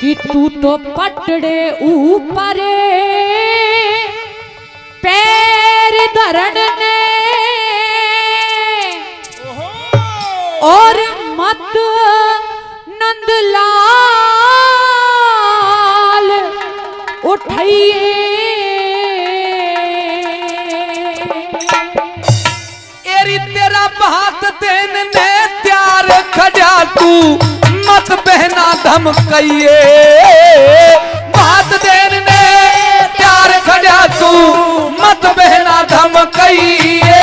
कि तू तो पटड़े ऊपर पैर धरण ने और मत नंदलाल उठाइए एरी तेरा बात देने ने त्यार खड़ा तू मत बहना धमकइए बात देने ने त्यार खड़ा तू मत बहना धमकइए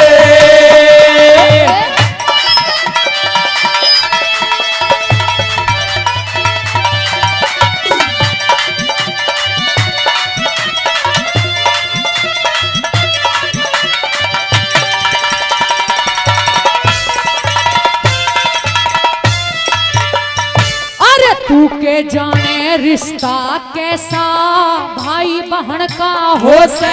तू के जाने रिश्ता कैसा भाई बहन का हो से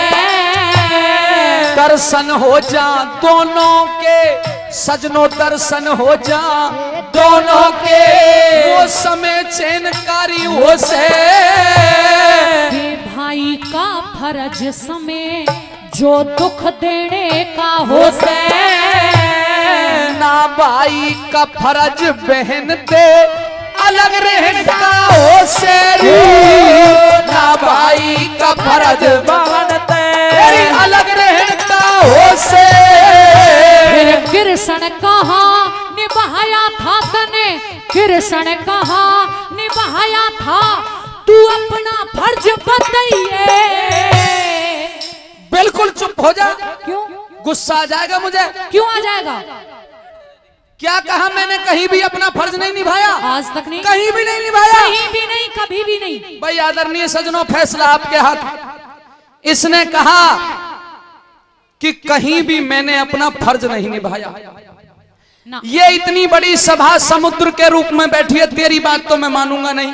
दर्शन हो जा दोनों के सजनों दर्शन हो जा दोनों के वो समय चैनकारी हो से भाई का फर्ज समय जो दुख देने का हो से ना भाई का फर्ज बहन दे अलग रहने का हो से ना भाई का फर्ज तेरी अलग रहने का हो से फिर कृष्ण कहाँ निभाया था तने कृष्ण कहाँ निभाया था तू अपना फर्ज बताइए बिल्कुल चुप हो जा क्यों गुस्सा आ जाएगा मुझे क्यों आ जाएगा क्या कहा मैंने कहीं भी अपना फर्ज नहीं निभाया आज तक नहीं कहीं भी नहीं निभाया कहीं भी नहीं कभी भी नहीं भाई आदरणीय सजनों फैसला आपके हाथ इसने कहा कि कहीं भी मैंने अपना फर्ज नहीं निभाया ना। ये इतनी बड़ी सभा समुद्र के रूप में बैठी है तेरी बात तो मैं मानूंगा नहीं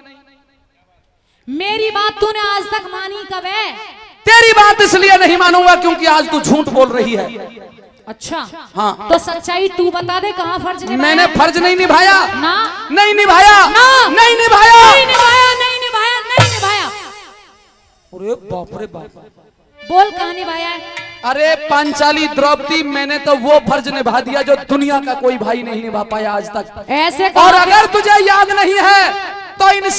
मेरी बात तूने आज तक मानी कब है तेरी बात इसलिए नहीं मानूंगा क्योंकि आज तू झूठ बोल रही है अच्छा हाँ तो सच्चाई तू बता दे कहाँ फर्ज निभाया मैंने फर्ज नहीं निभाया ना नहीं निभाया ना नहीं निभाया नहीं निभाया नहीं निभाया नहीं निभाया अरे बाप रे बाप बोल कहाँ निभाया है अरे पांचाली द्रौपदी मैंने तो वो फर्ज निभा दिया जो दुनिया का कोई भाई नहीं निभा पाया आज तक ऐसे और अगर तुझे याद नहीं है तो इन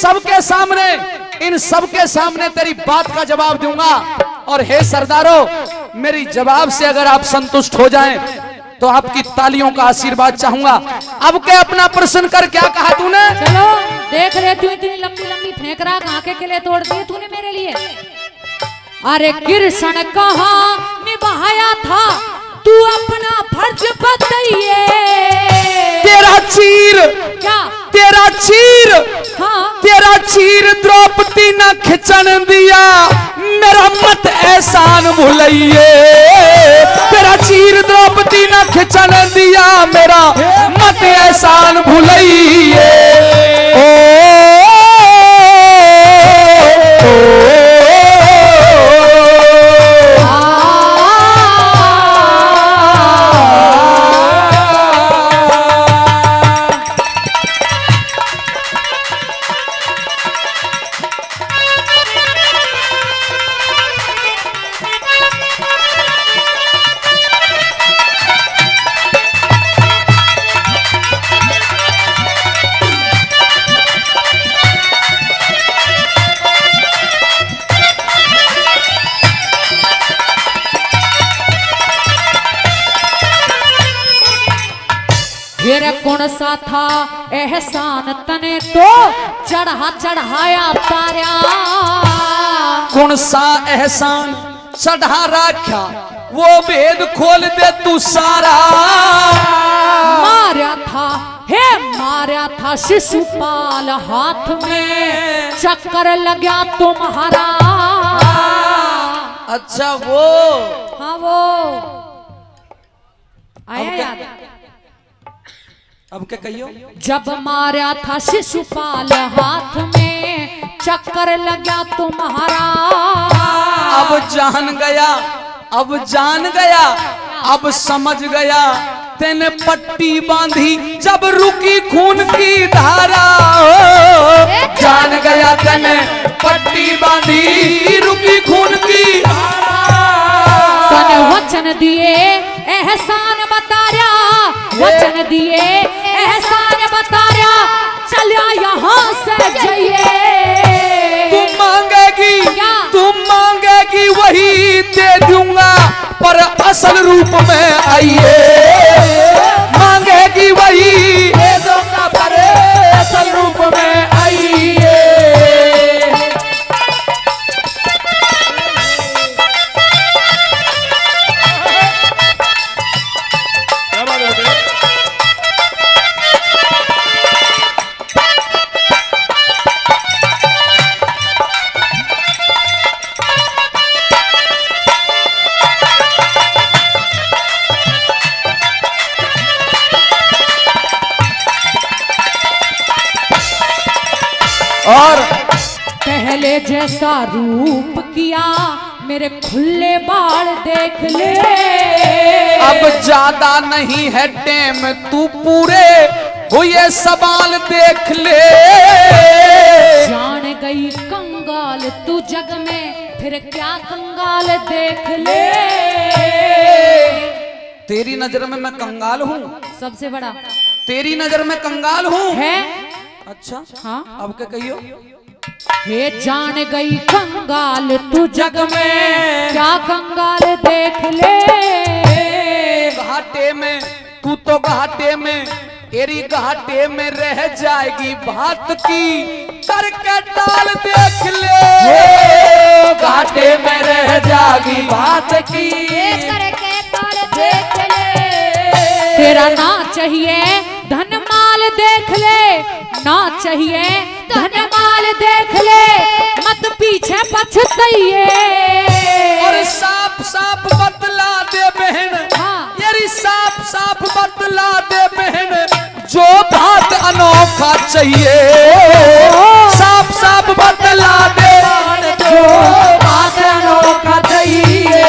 सबके सामने तेरी बात का जवाब दूंगा और हे सरदारों मेरी जवाब से अगर आप संतुष्ट हो जाएं तो आपकी तालियों का आशीर्वाद चाहूंगा अब के अपना प्रश्न कर क्या कहा तूने चलो देख रहे तू इतनी लंबी लंबी फेंक रहा कहाँ के लिए तोड़ दिए तूने मेरे लिए अरे कृष्ण कहाँ निभाया था तू अपना फर्ज बताइए तेरा चीर क्या तेरा चीर हाँ तेरा चीर द्रौपदी न खिंचन दिया मेरा मत एहसान भुलइए तेरा चीर द्रौपदी न खिंचन दिया मेरा मत एहसान भुलइए फिर कौन सा था एहसान तने तो चढ़ाया तारा कौन सा एहसान चढ़ा रखा वो भेद खोल दे तू सारा मारा था शिशुपाल हाथ में चक्कर लगा तुम्हारा अच्छा वो हाँ वो आया याद अब क्या कहियो जब मारा था शिशुपाल हाथ में चक्कर लगा तुम्हारा अब जान गया अब समझ गया तेने पट्टी बांधी जब रुकी खून की धारा जान दिए एहसान बताया चलिया यहाँ से जाइए। तुम मांगेगी वही दे दूंगा, पर असल रूप में आइए। मांगेगी वही दे दूंगा, पर असल रूप में आइए। और पहले जैसा रूप किया मेरे खुले बाल देख ले। अब ज्यादा नहीं है टेम, तू पूरे हुए सवाल देख ले। जान गई कंगाल तू जग में, फिर क्या कंगाल देख ले। तेरी नजर में मैं कंगाल हूँ? सबसे बड़ा तेरी नजर में कंगाल हूँ है। अच्छा हाँ, अब क्या कहियो? हे जान गई कंगाल तू जग में, क्या कंगाल देख ले। घाटे में तू तो घाटे में, एरी घाटे में रह जाएगी बात की करके टाल देख ले। घाटे में रह जाएगी बात की करके टाल देख ले। तेरा ना चाहिए धन माल देख ले, ना चाहिए धन माल देख ले, मत पीछे पछताइए। और साफ साफ बतला दे बहन, हाँ। यारी साफ साफ बतला दे बहन, जो बात अनोखा चाहिए। साफ साफ बतला दे जो बात अनोखा चाहिए।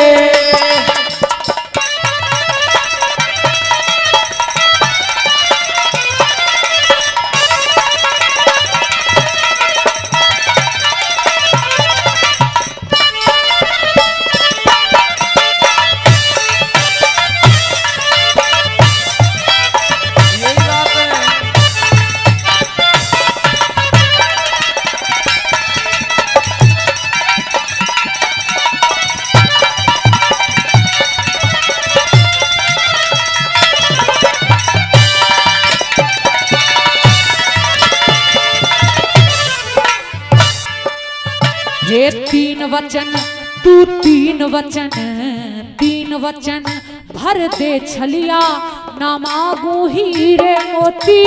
हे तीन वचन तू तीन वचन, तीन वचन भर दे छलिया, ना मांगू हीरे मोती।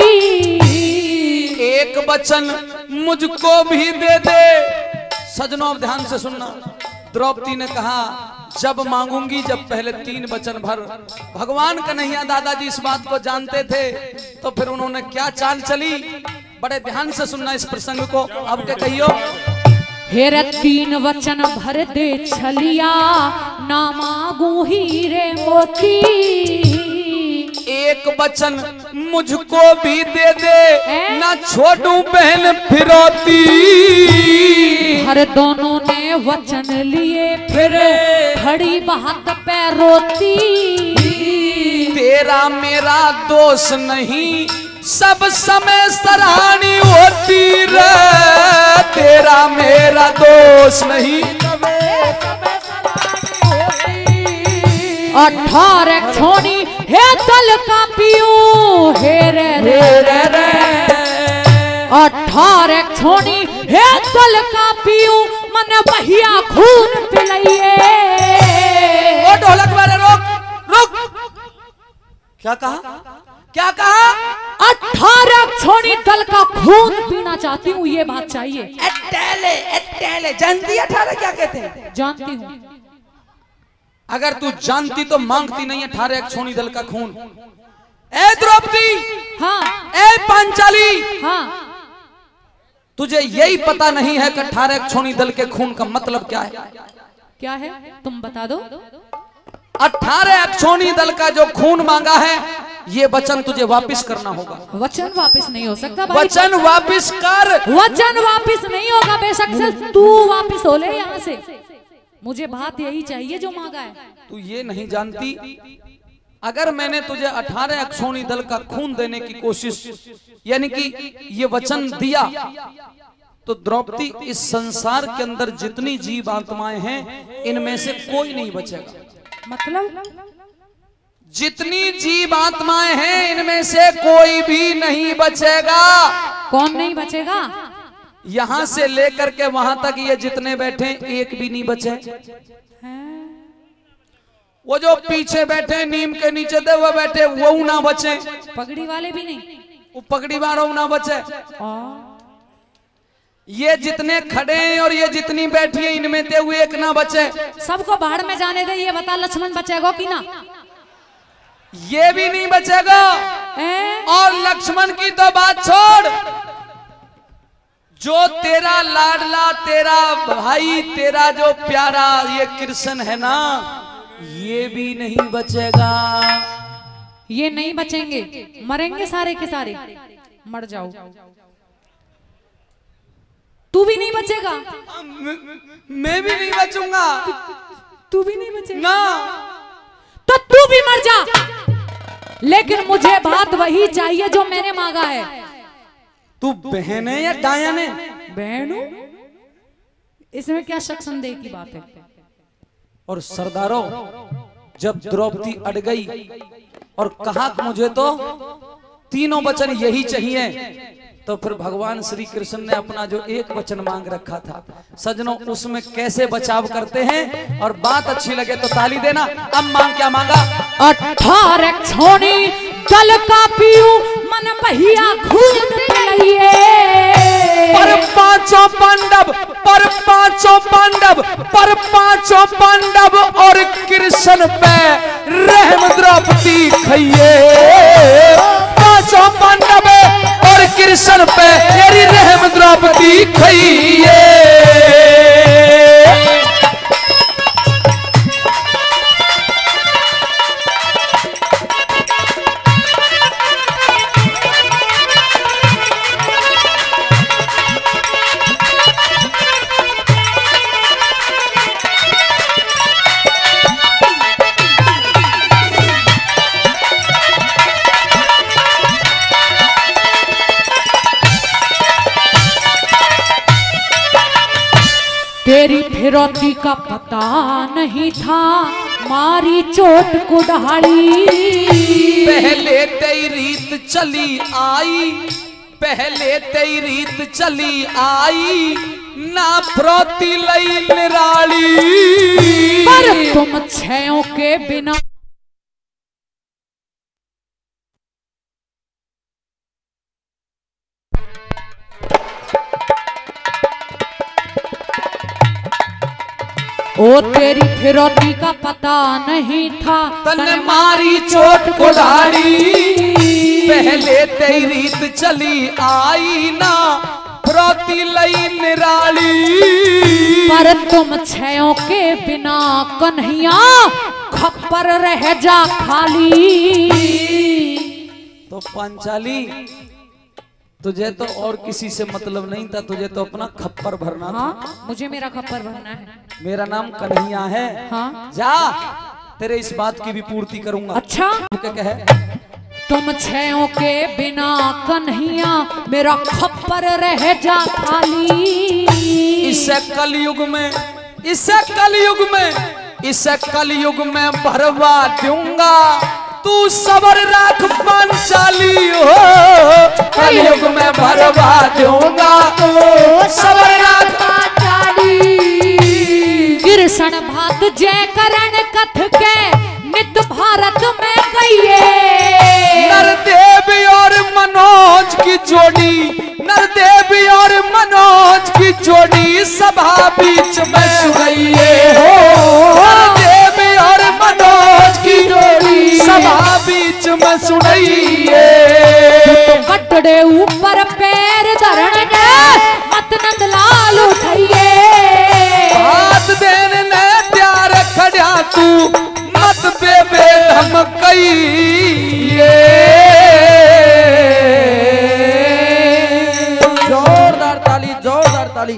एक वचन मुझको भी दे दे। सजनों ध्यान से सुनना, द्रौपदी ने कहा जब मांगूंगी, जब पहले 3 वचन भर। भगवान कन्हैया दादाजी इस बात को जानते थे, तो फिर उन्होंने क्या चाल चली, बड़े ध्यान से सुनना इस प्रसंग को। अब क्या कहियो? हेरे 3 वचन भर दे छलिया, ना मांगू हीरे मोती। एक वचन मुझको भी दे दे, ना छोड़ू बहन फिरौती। हर दोनों ने वचन लिए, फिर खड़ी बात पे रोती। तेरा मेरा दोष नहीं, सब समय सराहनी होती रे। तेरा मेरा दोष नहीं, 18 छोनी हे दल का पियू, हे रे रे रे रे। 18 छोनी हे दल का पियू, मन बहिया खून पिलाइए। ओ ढोलक वाले रोक रोक, क्या कहा? क्या कहा? 18 छोनी दल का खून पीना चाहती हूँ, ये बात चाहिए। एटेले जानती है 18 क्या कहते हैं? जानती हूँ। अगर तू जानती तो मांगती नहीं 18 छोनी दल का खून। ए द्रौपदी, हाँ, ए पांचाली, हाँ, तुझे यही पता नहीं है कि 18 छोनी दल के खून का मतलब क्या है? क्या है तुम बता दो। 18 अक्षोणी दल का जो खून मांगा है, ये वचन तुझे वापस करना होगा। वचन वापस नहीं हो सकता भाई। वचन वापस कर। वचन वापस नहीं होगा, बेशक से तू वापस हो ले यहाँ से। मुझे बात यही चाहिए जो मांगा है। तू ये नहीं जानती अगर मैंने तुझे 18 अक्षौणी दल का खून देने की कोशिश यानी कि ये वचन दिया, तो द्रौपदी इस संसार के अंदर जितनी जीव आत्माएं हैं इनमें से कोई नहीं बचेगा। मतलब जितनी जीव आत्माएं हैं इनमें से कोई भी नहीं बचेगा। कौन नहीं बचेगा? यहां से लेकर के वहां तक ये जितने बैठे एक भी नहीं बचे। वो जो पीछे बैठे नीम के नीचे दे वो बैठे वो ना बचे। पगड़ी वाले भी नहीं, वो पगड़ी वालों ना बचे। ये जितने खड़े हैं और ये जितनी बैठी है इनमें से हुए एक ना बचे। सबको बाहर में जाने दे। ये बता लक्ष्मण बचेगा कि ना? ये भी नहीं बचेगा। और लक्ष्मण की तो बात छोड़, जो तेरा लाडला, तेरा भाई, तेरा जो प्यारा ये कृष्ण है ना, ये भी नहीं बचेगा। ये नहीं बचेंगे, मरेंगे सारे के सारे। मर जाओ। तू भी नहीं बचेगा। मैं भी नहीं बचूंगा। तू भी नहीं बचेगा ना, तो तू भी मर जा, लेकिन मुझे बात वही चाहिए जो मैंने मांगा है। तू बहन है या डायन है? बहन हूं, इसमें क्या शक संदेह की बात है? और सरदारों, जब द्रौपदी अड़ गई और कहा कि मुझे तो तीनों वचन यही चाहिए, तो फिर भगवान श्री कृष्ण ने अपना जो एक वचन मांग रखा था, सजनों उसमें कैसे बचाव करते हैं। और बात अच्छी लगे तो ताली देना। अब मांग क्या मांगा? 18 अक्षौणी दल का पीऊ मन पहिया खून पिलाइए। पर पांचों पांडव, पर पांचों पांडव, पर पांचों पांडव और कृष्ण पे रहम द्रौपदी खइए। पांचों पांडव और कृष्ण पे तेरी रहम द्रौपदी खइए। तेरी फिरौती का पता नहीं था, मारी चोट कुल्हाड़ी। पहले तेरी रीत चली आई, पहले तेरी रीत चली आई, ना फिरौती लई निराली। पर तुम छयों के बिना ओ तेरी फिरौती का पता नहीं था, तन मारी चोट कुल्हाड़ी। पहले तेरी रीत चली आई, ना फिरौती लई निराली। पर तुम छयों के बिना कन्हैया खप्पर रह जा खाली। तो पांचाली, तुझे तो और किसी से मतलब नहीं था, तुझे तो अपना खप्पर भरना था। हाँ, मुझे मेरा खप्पर भरना है। मेरा नाम कन्हैया है। हाँ, जा, तेरे इस बात की भी पूर्ति करूंगा। अच्छा, क्या कहे? तुम छयों के बिना कन्हैया मेरा खप्पर रह जा खाली। इसे कलयुग में, इसे कलयुग में, इसे कलयुग में भरवा दूंगा। तू सबर रख पांचाली हो, कलयुग में भरवा दूंगा। तू सबर रख पांचाली। कृष्ण भात जय करण कथ के नित भारत में कहिए। नरदेव और मनोज की जोड़ी, नरदेव और मनोज की जोड़ी सभा बीच में सुनाइए हो। नरदेव और मनोज की जोड़ी सभा बीच में सुनाइए। कटड़े ऊपर पैर धरण मत नंदलाल उठाइए। हाथ देने ने प्यार खड़ा तू मत पे धमकइए। जोरदार ताली, जोरदार ताली।